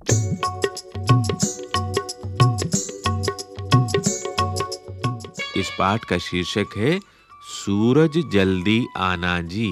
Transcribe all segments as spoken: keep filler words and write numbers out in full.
इस पाठ का शीर्षक है सूरज जल्दी आना जी।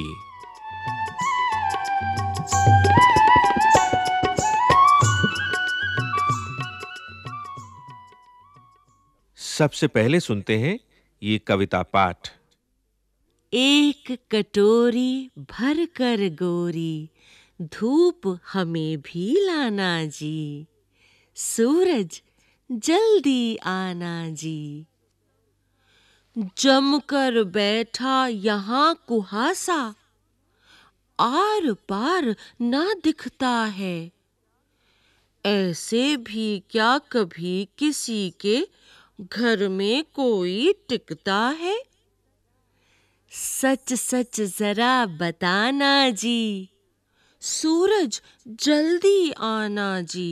सबसे पहले सुनते हैं ये कविता पाठ। एक कटोरी भर कर गोरी, धूप हमें भी लाना जी। सूरज जल्दी आना जी। जमकर बैठा यहाँ कुहासा, आर पार ना दिखता है। ऐसे भी क्या कभी किसी के घर में कोई टिकता है? सच सच जरा बताना जी, सूरज जल्दी आना जी।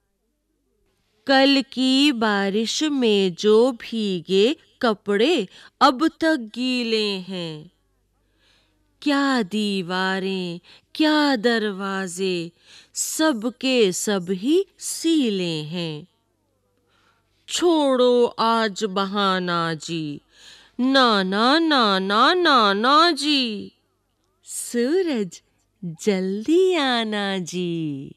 कल की बारिश में जो भीगे कपड़े अब तक गीले हैं। क्या दीवारें, क्या दरवाजे, सबके सब ही सीले हैं। छोड़ो आज बहाना जी, नाना नाना नाना जी। सूरज जल्दी आना जी।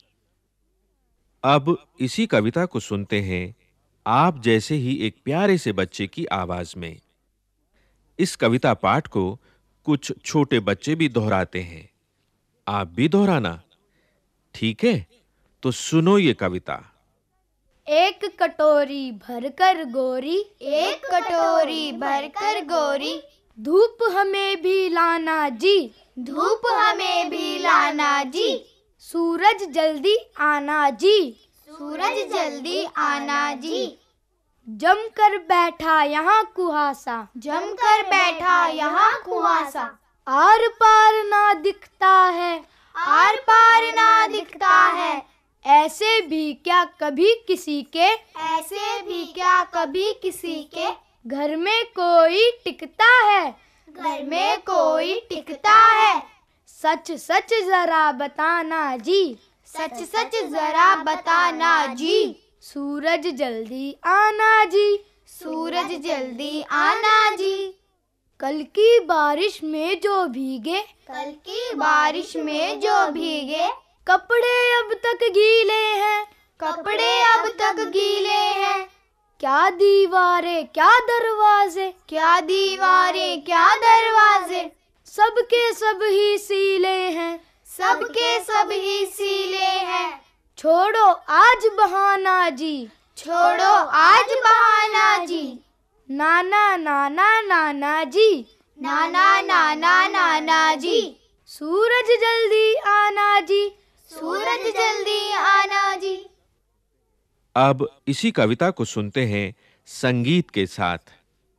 अब इसी कविता को सुनते हैं आप जैसे ही एक प्यारे से बच्चे की आवाज में। इस कविता पाठ को कुछ छोटे बच्चे भी दोहराते हैं। आप भी दोहराना, ठीक है? तो सुनो ये कविता। एक कटोरी भरकर गोरी, एक कटोरी भरकर गोरी, धूप हमें भी लाना जी, धूप हमें भी लाना जी। सूरज जल्दी आना जी, सूरज जल्दी आना जी। जमकर बैठा यहाँ कुहासा, जमकर बैठा यहाँ कुहासा, आर पार ना दिखता है, आर पार ना दिखता है। ऐसे भी क्या कभी किसी के, ऐसे भी क्या कभी किसी के घर में कोई टिकता है, घर में कोई टिकता है। सच सच जरा बताना जी, सच सच जरा बताना जी। सूरज जल्दी आना जी, सूरज जल्दी आना जी। कल की बारिश में जो भीगे, कल की बारिश में जो भीगे, कपड़े अब तक गीले हैं, कपड़े अब तक गीले हैं। क्या दीवारें क्या दरवाजे, क्या दीवारें क्या दरवाजे, सबके सब ही सीले हैं, सबके सब ही सीले हैं। छोड़ो आज बहाना जी, छोड़ो आज बहाना जी। नाना नाना नाना जी, नाना नाना नाना जी। सूरज जल्दी आना जी, सूरज जल्दी आना जी। अब इसी कविता को सुनते हैं संगीत के साथ।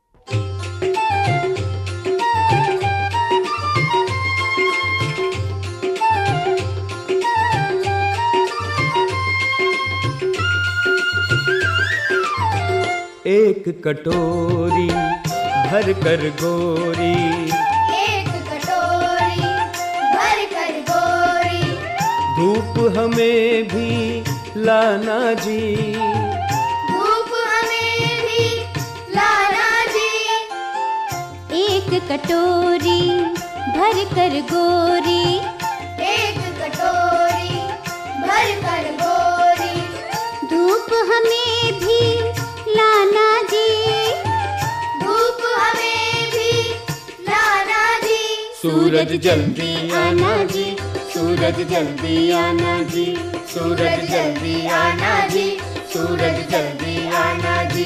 एक कटोरी भर कर गोरी, एक कटोरी भर कर गोरी, धूप हमें भी लाना जी, धूप हमें भी लाना जी। एक कटोरी भर कर गोरी, एक कटोरी भर कर गोरी, धूप हमें भी लाना जी, धूप हमें भी लाना जी। सूरज जल्दी आना जी, सूरज जल्दी आना जी, सूरज जल्दी आना जी, सूरज जल्दी आना जी।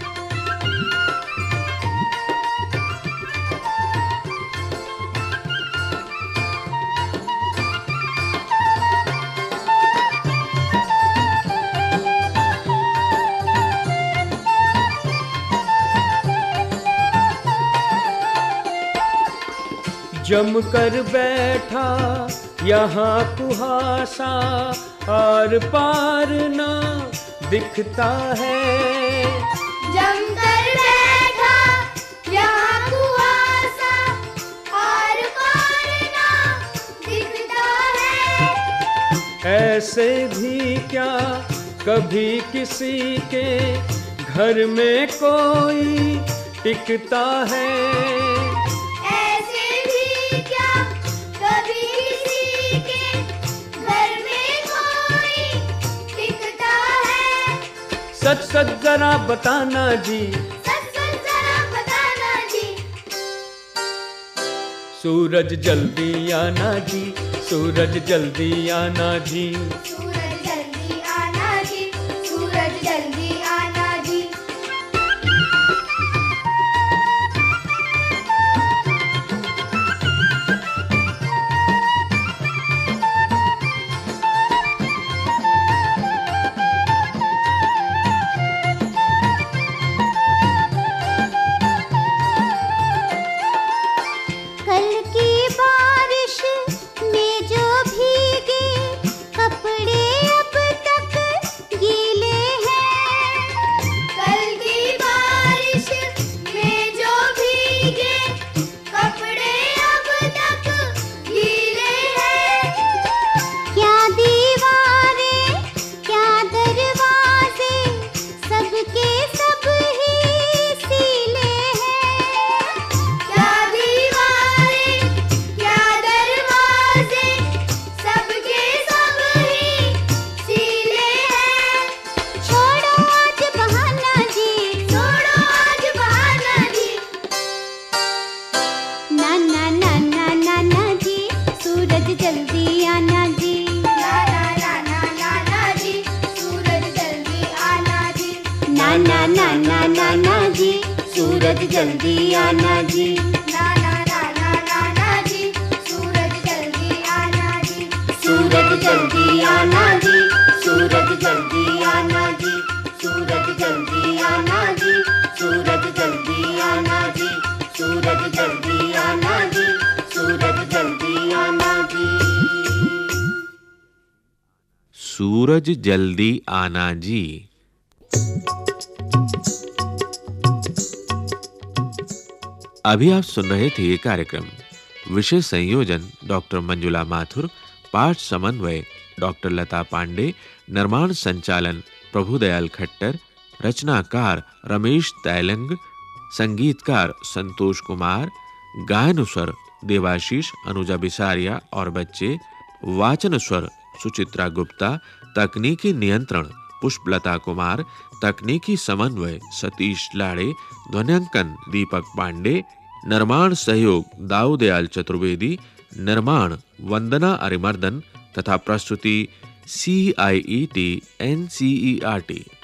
जमकर बैठा यहाँ कुहासा, आर पार ना दिखता है। जमकर बैठा यहाँ कुहासा, आर पार ना दिखता है। ऐसे भी क्या कभी किसी के घर में कोई टिकता है। ऐसे भी क्या कभी किसी के घर में कोई टिकता है। सच सच जरा बताना जी, सच सच जरा बताना जी। सूरज जल्दी आना जी, सूरज जल्दी आना जी। सूरज जल्दी आना जी, सूरज जल्दी आना जी। कल की बारिश में जो भीगे कपड़े अब तक गीले हैं। कल की बारिश में जो भीगे कपड़े अब तक गीले हैं। क्या दीवारें क्या दरवाजे सबके सब ही सीले हैं। क्या दीवारें क्या दरवाजे सबके सब ही सीले हैं। छोड़ो आज बहाना जी, छोड़ो आज बहाना जी। ना ना ना ना ना ना जी, सूरज जल्दी आना जी। ना ना ना ना ना ना जी, सूरज जल्दी आना जी। ना ना ना ना ना ना जी, सूरज जल्दी आना जी। ना ना ना ना ना ना जी, सूरज जल्दी आना जी। सूरज जल्दी आना जी, सूरज जल्दी आना जी। सूरज जल्दी आना जी, सूरज जल्दी आना जी। सूरज जल्दी आना जी, सूरज जल्दी आना जी। सूरज जल्दी आना जी। अभी आप सुन रहे थे ये कार्यक्रम। विषय संयोजन डॉक्टर मंजुला माथुर, पाठ समन्वय डॉक्टर लता पांडे, निर्माण संचालन प्रभुदयाल खट्टर, रचनाकार रमेश तैलंग, संगीतकार संतोष कुमार, गायन स्वर देवाशीष, अनुजा बिसारिया और बच्चे, वाचन स्वर सुचित्रा गुप्ता, तकनीकी नियंत्रण पुष्पलता कुमार, तकनीकी समन्वय सतीश लाड़े, ध्वन्यांकन दीपक पांडे, निर्माण सहयोग दाऊदयाल चतुर्वेदी, निर्माण वंदना अरिमर्दन तथा प्रस्तुति C I E T N C E R T.